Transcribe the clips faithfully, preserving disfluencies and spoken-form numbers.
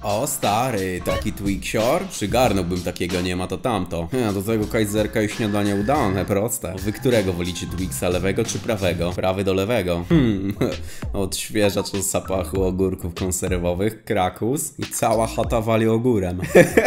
O stary, taki Twixior? Przygarnąłbym takiego, nie ma to tamto. Ja, do tego kajzerka i śniadanie udane, proste. Wy którego wolicie, Twixa, lewego czy prawego? Prawy do lewego. Hmm, odświeżacz o zapachu ogórków konserwowych, krakus i cała chata wali ogórem.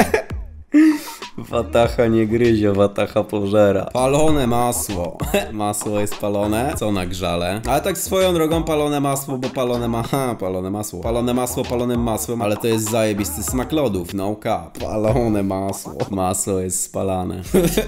Watacha nie gryzie, watacha pożera. Palone masło. Masło jest palone. Co na grzale? Ale tak swoją drogą palone masło, bo palone ma... Ha, palone masło. Palone masło palonym masłem, ale to jest zajebisty smak lodów. No cap. Palone masło. Masło jest spalane.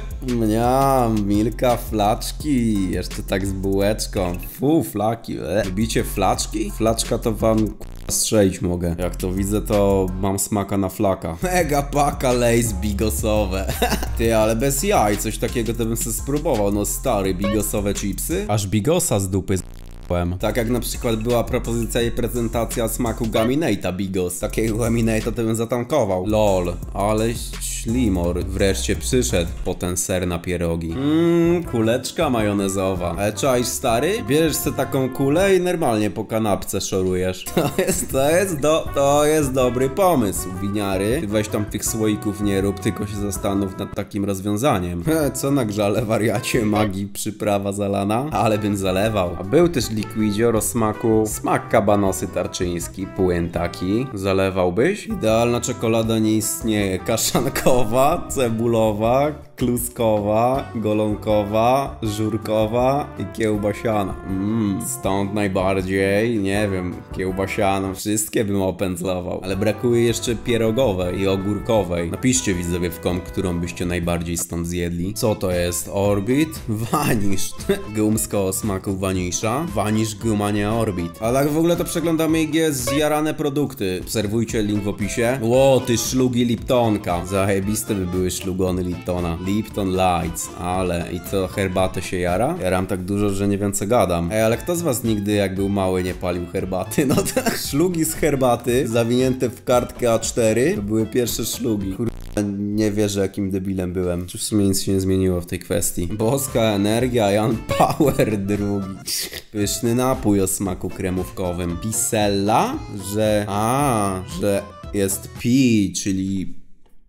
Mniam, Milka, flaczki. Jeszcze tak z bułeczką. Fu, flaki. E. Lubicie flaczki? Flaczka to wam strzelić mogę. Jak to widzę, to mam smaka na flaka. Mega paka Lay's bigosowe. Ty, ale bez jaj, coś takiego to bym sobie spróbował. No stary, bigosowe chipsy? Aż bigosa z dupy z... Tak jak na przykład była propozycja i prezentacja smaku Gaminate'a Bigos. Takiego Gaminate'a to bym zatankował. Lol, ale ślimor wreszcie przyszedł po ten ser na pierogi. Mmm, kuleczka majonezowa. Ale czaisz stary? Bierzesz sobie taką kulę i normalnie po kanapce szorujesz. To jest, to jest, do, to jest dobry pomysł, winiary. Ty weź tam tych słoików nie rób, tylko się zastanów nad takim rozwiązaniem. He, co na grzale, wariacie, magii, przyprawa zalana? Ale bym zalewał. A był też Liquidzior o smaku smak kabanosy tarczyński, płyn taki. Zalewałbyś? Idealna czekolada nie istnieje. Kaszankowa, cebulowa, kluskowa, golonkowa, żurkowa i kiełbasiana. Mmm, stąd najbardziej, nie wiem, kiełbasianą. Wszystkie bym opędzlował. Ale brakuje jeszcze pierogowej i ogórkowej. Napiszcie widzowie w kom, którą byście najbardziej stąd zjedli. Co to jest? Orbit? Vanish. Gumsko o smaku wanisza. Vanish, guma, nie Orbit. A tak w ogóle to przeglądamy I G zjarane produkty. Obserwujcie link w opisie. Ło, ty szlugi Liptonka. Zajebiste by były szlugony Liptona. Lipton Lights, ale i to herbatę się jara? Jaram tak dużo, że nie wiem co gadam. Ej, ale kto z was nigdy jak był mały nie palił herbaty? No tak, szlugi z herbaty zawinięte w kartkę A cztery to były pierwsze szlugi. Kur... nie wierzę jakim debilem byłem. Czy w sumie nic się nie zmieniło w tej kwestii. Boska energia, Jan Power drugi. Pyszny napój o smaku kremówkowym. Pisella? Że... A, że jest pi, czyli...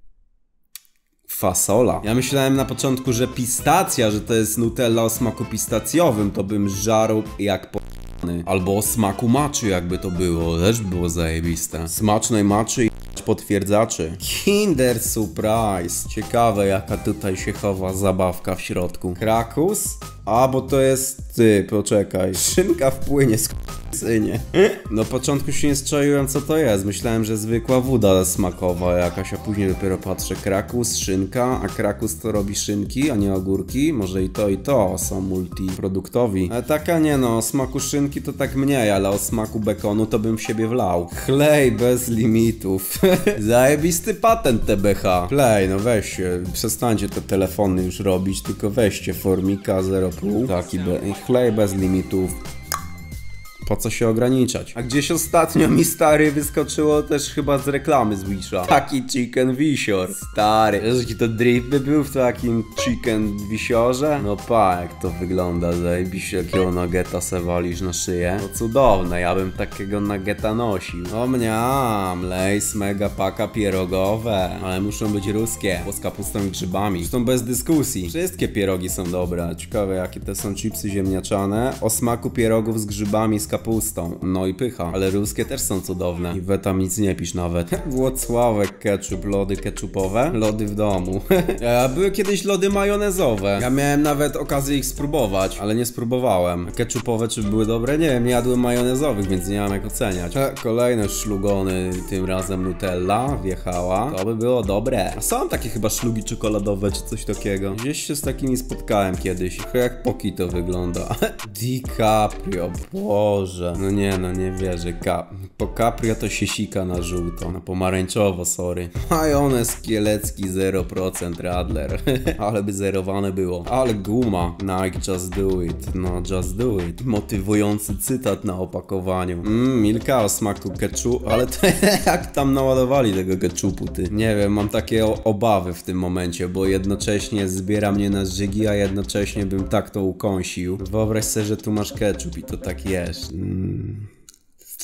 fasola. Ja myślałem na początku, że pistacja, że to jest Nutella o smaku pistacjowym, to bym żarł jak po... Albo o smaku maczy jakby to było, też było zajebiste. Smacznej maczy i potwierdzaczy. Kinder Surprise. Ciekawe jaka tutaj się chowa zabawka w środku. Krakus? A, bo to jest... Ty, poczekaj. Szynka w płynie, synie. No początku się nie strzeliłem co to jest. Myślałem, że zwykła woda smakowa jakaś, a później dopiero patrzę. Krakus, szynka, a krakus to robi szynki, a nie ogórki. Może i to i to są multiproduktowi. Ale taka nie no, o smaku szynki to tak mniej, ale o smaku bekonu to bym w siebie wlał. Chlej bez limitów. Zajebisty patent T B H. Play, no weźcie, przestańcie te telefony już robić, tylko weźcie Formika zero przecinek pięć. Taki be chlej bez limitów. Po co się ograniczać? A gdzieś ostatnio mi stary wyskoczyło też chyba z reklamy z Wisha. Taki chicken wisior. Stary. Wiesz, jaki to drip by był w takim chicken wisiorze? No pa, jak to wygląda. Zajebiście jakiego nuggeta se walisz na szyję. To cudowne, ja bym takiego nuggeta nosił. O mniam, Lay's mega paka pierogowe. Ale muszą być ruskie. Bo z kapustą i grzybami. Zresztą bez dyskusji. Wszystkie pierogi są dobre. Ciekawe jakie to są chipsy ziemniaczane. O smaku pierogów z grzybami z kapustą. Kapustą. No i pycha. Ale ruskie też są cudowne. I we tam nic nie pisz nawet. Włocławek ketchup, lody ketchupowe. Lody w domu. A były kiedyś lody majonezowe. Ja miałem nawet okazję ich spróbować, ale nie spróbowałem. Ketchupowe czy były dobre? Nie wiem, nie jadłem majonezowych, więc nie mam jak oceniać. Kolejne szlugony, tym razem Nutella wjechała. To by było dobre. A są takie chyba szlugi czekoladowe czy coś takiego. Gdzieś się z takimi spotkałem kiedyś. Chyba jak Poki to wygląda. DiCaprio, Boże. No nie, no nie wierzę. Ka po Caprio to się sika na żółto. Na pomarańczowo, sorry. Majonez kielecki zero procent Radler. Ale by zerowane było. Ale guma. Nike just do it. No just do it. Motywujący cytat na opakowaniu. Mmm, Milka o smaku ketchup. Ale to jak tam naładowali tego ketchupu, ty. Nie wiem, mam takie obawy w tym momencie, bo jednocześnie zbiera mnie na żygi, a jednocześnie bym tak to ukąsił. Wyobraź sobie, że tu masz ketchup i to tak jesz. Mm.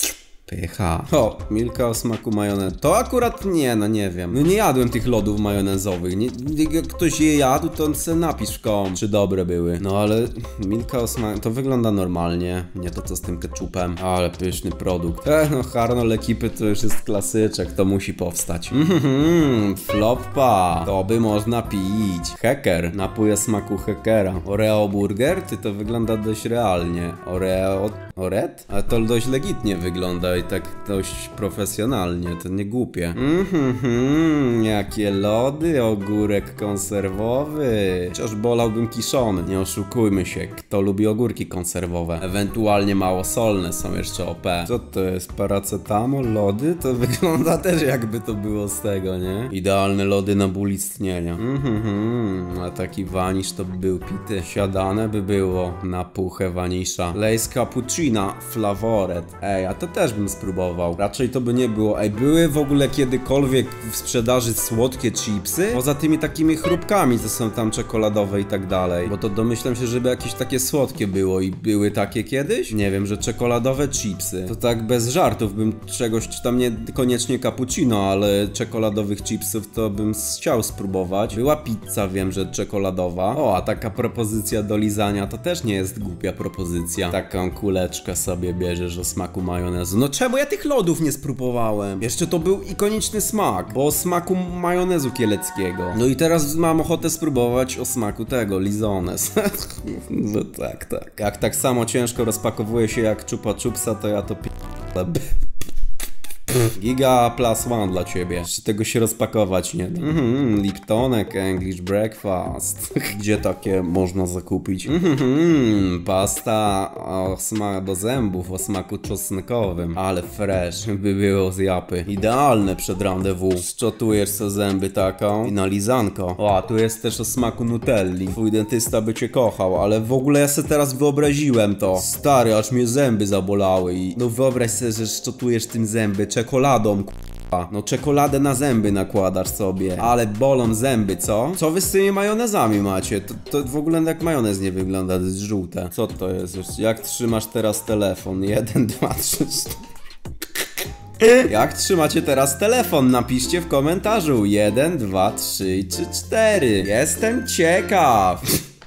Pycha. O, Milka o smaku majonezu. To akurat nie, no nie wiem. No nie jadłem tych lodów majonezowych. Nie, jak ktoś je jadł, to on se napisz w kom, czy dobre były. No ale Milka o smaku, to wygląda normalnie. Nie to co z tym ketchupem. Ale pyszny produkt. Eh, no Harnol ekipy to już jest klasyczek, to musi powstać. Mhm, floppa. To by można pić. Hacker. Napój o smaku hackera. Oreo burger? Ty to wygląda dość realnie. Oreo... Oret? Ale to dość legitnie wygląda i tak dość profesjonalnie, to nie głupie. Mhm, jakie lody, ogórek konserwowy. Chociaż bolałbym kiszony, nie oszukujmy się, kto lubi ogórki konserwowe. Ewentualnie małosolne są jeszcze O P. Co to jest, paracetamol, lody? To wygląda też jakby to było z tego, nie? Idealne lody na ból istnienia. Mhm, a taki wanisz to by był pity. Siadane by było na puchę wanisza. Lace cappuccino. Flavoret. Ej, a to też bym spróbował. Raczej to by nie było. Ej, były w ogóle kiedykolwiek w sprzedaży słodkie chipsy? Poza tymi takimi chrupkami, co są tam czekoladowe i tak dalej. Bo to domyślam się, żeby jakieś takie słodkie było i były takie kiedyś? Nie wiem, że czekoladowe chipsy. To tak bez żartów bym czegoś, czy tam nie koniecznie cappuccino, ale czekoladowych chipsów to bym chciał spróbować. Była pizza, wiem, że czekoladowa. O, a taka propozycja do lizania to też nie jest głupia propozycja. Taką kuleczkę sobie bierzesz o smaku majonezu. No czemu ja tych lodów nie spróbowałem? Jeszcze to był ikoniczny smak, bo o smaku majonezu kieleckiego. No i teraz mam ochotę spróbować o smaku tego, lizones. No tak, tak. Jak tak samo ciężko rozpakowuje się jak Chupa Chupsa, to ja to pi... Giga plus one dla ciebie. Jeszcze tego się rozpakować nie da. Mhm, Liptonek, English Breakfast. Gdzie takie można zakupić? Mhm, pasta o smaku do zębów, o smaku czosnkowym. Ale fresh by było z japy. Idealne przed rendezvous. Szczotujesz sobie zęby taką i na lizanko. O, a tu jest też o smaku nutelli. Twój dentysta by cię kochał, ale w ogóle ja sobie teraz wyobraziłem to. Stary, aż mnie zęby zabolały i... No wyobraź sobie, że szczotujesz tym zęby czekoladą, k***a. No czekoladę na zęby nakładasz sobie. Ale bolą zęby, co? Co wy z tymi majonezami macie? To, to w ogóle jak majonez nie wygląda, to jest żółte. Co to jest? Jak trzymasz teraz telefon? Jeden, dwa, trzy, cztery. Jak trzymacie teraz telefon? Napiszcie w komentarzu. Jeden, dwa, trzy czy cztery. Jestem ciekaw.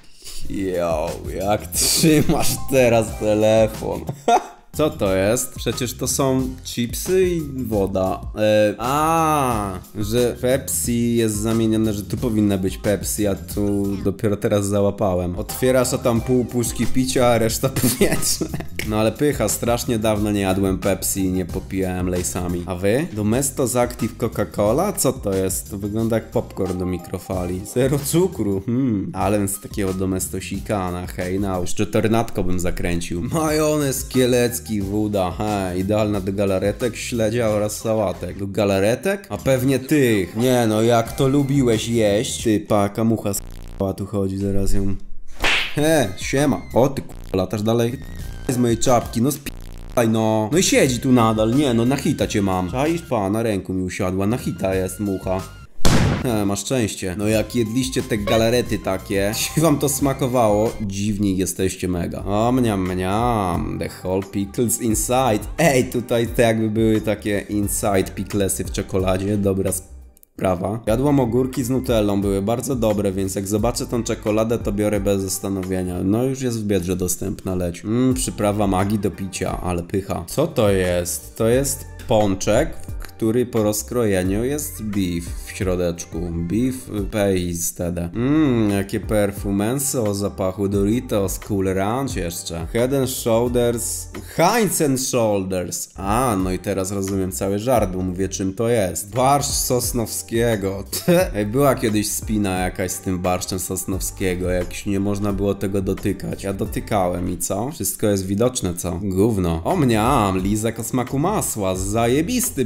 Yo, jak trzymasz teraz telefon? Co to jest? Przecież to są chipsy i woda. E, a, że Pepsi jest zamienione, że tu powinna być Pepsi, a tu dopiero teraz załapałem. Otwierasz, a tam pół puszki picia, a reszta powietrze. No ale pycha, strasznie dawno nie jadłem Pepsi i nie popijałem lejsami. A wy? Domestos Active Coca-Cola? Co to jest? To wygląda jak popcorn do mikrofali. Zero cukru, hmm. Ale z takiego domestosika na hej, na jeszcze tornadko bym zakręcił. Majonez kielecki. Woda, he, idealna do galaretek, śledzia oraz sałatek. Do galaretek? A pewnie tych. Nie no, jak to lubiłeś jeść. Ty, paka mucha z k***a tu chodzi, zaraz ją... He, siema. O ty k***a, latasz dalej z mojej czapki, no sp***aj no. No i siedzi tu nadal, nie no, na hita cię mam. Czaisz, pa, na ręku mi usiadła, na hita jest mucha. He, masz szczęście. No jak jedliście te galarety takie, jeśli wam to smakowało, dziwni jesteście mega. O, mniam, mniam. The whole pickles inside. Ej, tutaj te jakby były takie inside picklesy w czekoladzie. Dobra sprawa. Jadłam ogórki z nutellą, były bardzo dobre, więc jak zobaczę tą czekoladę, to biorę bez zastanowienia. No już jest w Biedrze dostępna, leć. Mmm, przyprawa magii do picia, ale pycha. Co to jest? To jest pączek, który po rozkrojeniu jest beef w środeczku. Beef paste. Mmm, jakie perfumense o zapachu Doritos, Cool Ranch jeszcze. Head and Shoulders, Heinz and Shoulders. A, no i teraz rozumiem cały żart, bo mówię czym to jest. Barszcz Sosnowskiego. Ej, była kiedyś spina jakaś z tym barszczem Sosnowskiego, jak nie można było tego dotykać. Ja dotykałem i co? Wszystko jest widoczne, co? Gówno. O mniam, lizak o smaku masła, zajebisty by był.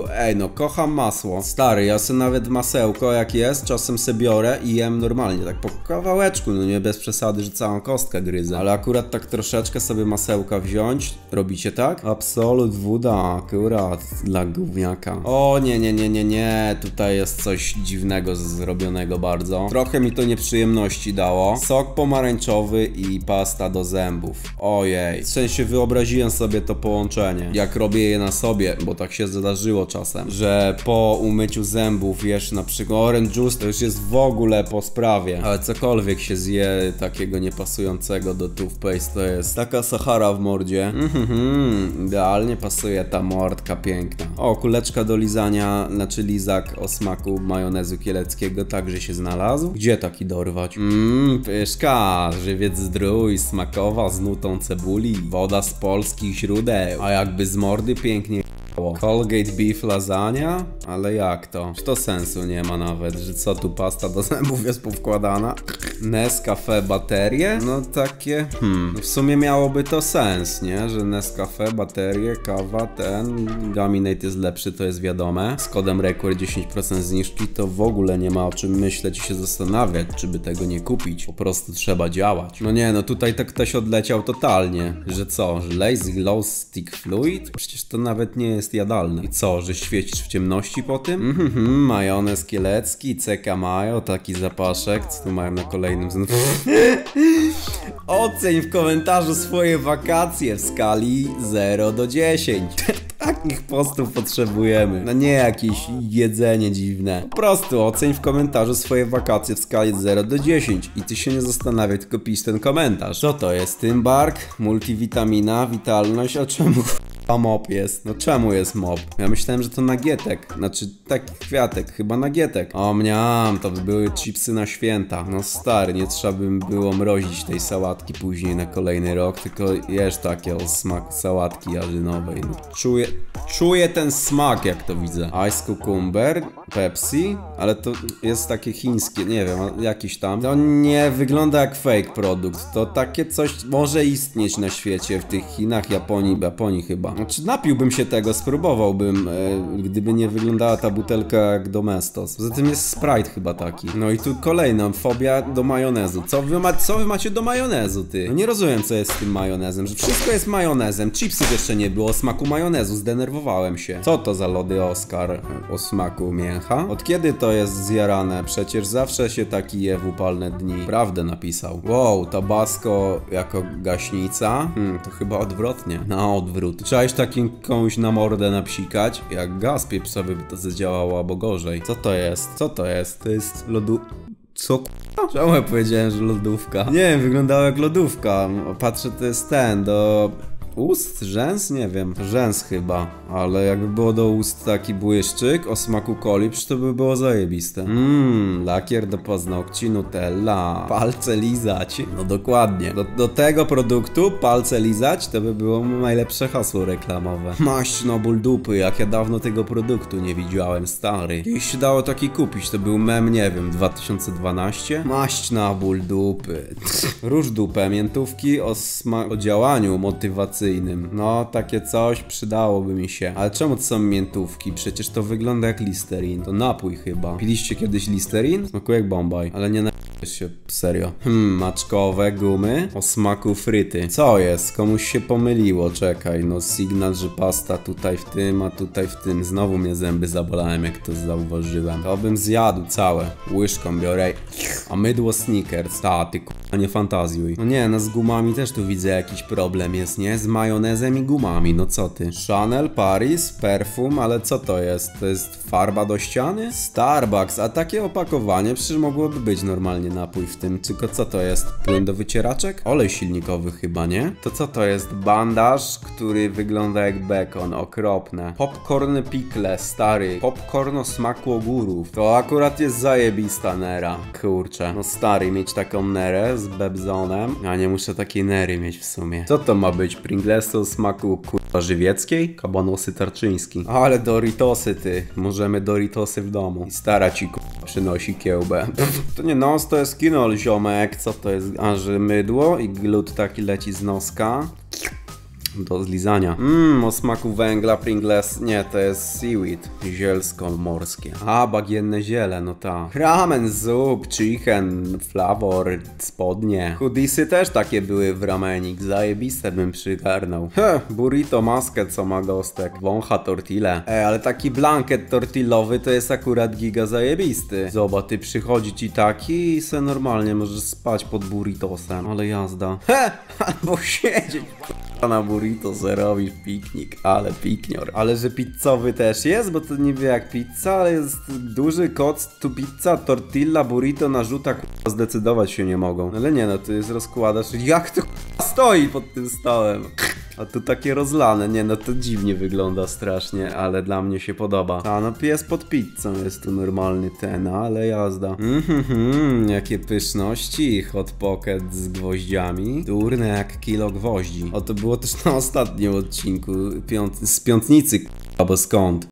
ej no, kocham masło. Stary, ja sobie nawet masełko jak jest, czasem se biorę i jem normalnie, tak po kawałeczku, no nie bez przesady, że całą kostkę gryzę. Ale akurat tak troszeczkę sobie masełka wziąć. Robicie tak? Absolut woda, akurat dla gówniaka. O nie, nie, nie, nie, nie, tutaj jest coś dziwnego zrobionego bardzo. Trochę mi to nieprzyjemności dało. Sok pomarańczowy i pasta do zębów. Ojej, w sensie wyobraziłem sobie to połączenie, jak robię je na sobie, bo tak się zdarzyło czasem, że po umyciu zębów jesz na przykład orange juice, to już jest w ogóle po sprawie, ale cokolwiek się zje takiego niepasującego do toothpaste, to jest taka Sahara w mordzie. Mhm, idealnie pasuje ta mordka piękna. O, kuleczka do lizania, znaczy lizak o smaku majonezu kieleckiego także się znalazł. Gdzie taki dorwać? Mmm, pyszka, żywiec zdrój, smakowa z nutą cebuli, woda z polskich źródeł, a jakby z mordy pięknie Colgate beef lasagna? Ale jak to? Czy to sensu nie ma nawet, że co tu pasta do zębów jest powkładana? Nescafe baterie? No takie... Hmm... W sumie miałoby to sens, nie? Że Nescafe, baterie, kawa, ten... Gaminate jest lepszy, to jest wiadome. Z kodem Record dziesięć procent zniżki to w ogóle nie ma o czym myśleć i się zastanawiać, czy by tego nie kupić. Po prostu trzeba działać. No nie, no tutaj tak ktoś odleciał totalnie. Że co? Że Lazy Glow Stick Fluid? Przecież to nawet nie jest jadalne. I co? Że świecisz w ciemności po tym? Mhm, majonez kielecki, ceka mayo, taki zapaszek. Co tu mają na kolejnym znowu? Oceń w komentarzu swoje wakacje w skali zero do dziesięciu. Takich postów potrzebujemy. No nie jakieś jedzenie dziwne. Po prostu oceń w komentarzu swoje wakacje w skali zero do dziesięciu. I ty się nie zastanawiaj, tylko pisz ten komentarz. Co to jest? Tymbark? Multivitamina? Witalność? A czemu a mop jest? No czemu jest mop? Ja myślałem, że to nagietek. Znaczy taki kwiatek, chyba nagietek. O mniam, to były chipsy na święta. No stary, nie trzeba by było mrozić tej sałatki później na kolejny rok, tylko jesz takie o smak sałatki jarzynowej. No, czuję, czuję ten smak, jak to widzę. Ice cucumber, Pepsi, ale to jest takie chińskie, nie wiem, jakiś tam. To nie wygląda jak fake produkt. To takie coś może istnieć na świecie, w tych Chinach, Japonii, Japonii chyba. Znaczy napiłbym się tego, spróbowałbym, e, gdyby nie wyglądała ta butelka jak Domestos. Poza tym jest Sprite chyba taki. No i tu kolejna fobia do majonezu. Co wy, ma, co wy macie do majonezu, ty? No nie rozumiem, co jest z tym majonezem, że wszystko jest majonezem. Chipsów jeszcze nie było o smaku majonezu, zdenerwowałem się. Co to za lody Oscar o smaku mięcha? Od kiedy to jest zjarane? Przecież zawsze się taki je w upalne dni. Prawdę napisał. Wow, tabasco jako gaśnica? Hmm, to chyba odwrotnie. Na odwrót. Trzeba iść takim komuś na mordę napsikać, jak gaz pieprzowy by to zadziałało, albo gorzej. Co to jest? Co to jest? To jest lodu... Co k***a? Czemu ja powiedziałem, że lodówka? Nie wiem, wyglądało jak lodówka. Patrzę, to jest ten, do... ust? Rzęs? Nie wiem. Rzęs chyba. Ale jakby było do ust taki błyszczyk o smaku coli, przecież to by było zajebiste. Mmm, lakier do paznokci, Nutella. Palce lizać. No dokładnie. Do, do tego produktu palce lizać to by było najlepsze hasło reklamowe. Maść na ból dupy, jak ja dawno tego produktu nie widziałem, stary. Kiedyś się dało taki kupić, to był mem, nie wiem, dwa tysiące dwanaście? Maść na ból dupy. Róż dupę, miętówki o, o działaniu motywacyjnym. No, takie coś przydałoby mi się. Ale czemu to są miętówki? Przecież to wygląda jak Listerin. To napój chyba. Piliście kiedyś Listerin? Smakuje jak Bombaj. Ale nie na się, serio. Hmm, maczkowe gumy o smaku fryty. Co jest? Komuś się pomyliło. Czekaj, no sygnał, że pasta tutaj w tym, a tutaj w tym. Znowu mnie zęby zabolałem, jak to zauważyłem. To bym zjadł całe. Łyżką biorę. A mydło Snickers. Ta, ty k***a, nie fantazjuj. No nie, no z gumami też tu widzę jakiś problem jest, nie? Z majonezem i gumami, no co ty? Chanel, Paris, perfum, ale co to jest? To jest farba do ściany? Starbucks, a takie opakowanie przecież mogłoby być normalnie napój w tym, tylko co to jest? Płyn do wycieraczek? Olej silnikowy chyba, nie? To co to jest? Bandaż, który wygląda jak bekon, okropne. Popcorn pickle, stary. Popcorn o smaku ogórów. To akurat jest zajebista nera. Kurczę, no stary, mieć taką nerę z bebzonem. Ja nie muszę takiej nery mieć w sumie. Co to ma być? Pringlesy o smaku kurwa żywieckiej? Kabanosy tarczyński. Ale Doritosy ty. Możemy Doritosy w domu. I stara ci kurwa przynosi kiełbę. To nie nos, to jest kinol, ziomek. Co to jest? A że mydło i glut taki leci z noska. do zlizania. Mmm, o smaku węgla Pringles, nie, to jest seaweed, zielsko morskie. A, bagienne ziele, no ta. Ramen, zup, chicken, flavor, spodnie. Hoodiesy też takie były w ramenik, zajebiste bym przygarnął. Heh, burrito maskę, co ma gostek. Wącha tortille. Ej, ale taki blanket tortillowy to jest akurat giga zajebisty. Zobacz, ty przychodzi ci taki i se normalnie możesz spać pod burritosem. Ale jazda. He, albo siedzieć na burrito se robisz piknik, ale piknior. Ale że pizzowy też jest, bo to niby jak pizza, ale jest duży koc, tu pizza, tortilla, burrito, narzuta, k***a, zdecydować się nie mogą. Ale nie no, ty jest rozkładasz, jak to k***a stoi pod tym stołem. A tu takie rozlane, nie no to dziwnie wygląda strasznie, ale dla mnie się podoba. A no pies pod pizzą jest tu normalny ten, ale jazda. Mhm, jakie pyszności, hot pocket z gwoździami. Durne jak kilo gwoździ. O to było też na ostatnim odcinku piąt z piątnicy, k***a, bo skąd?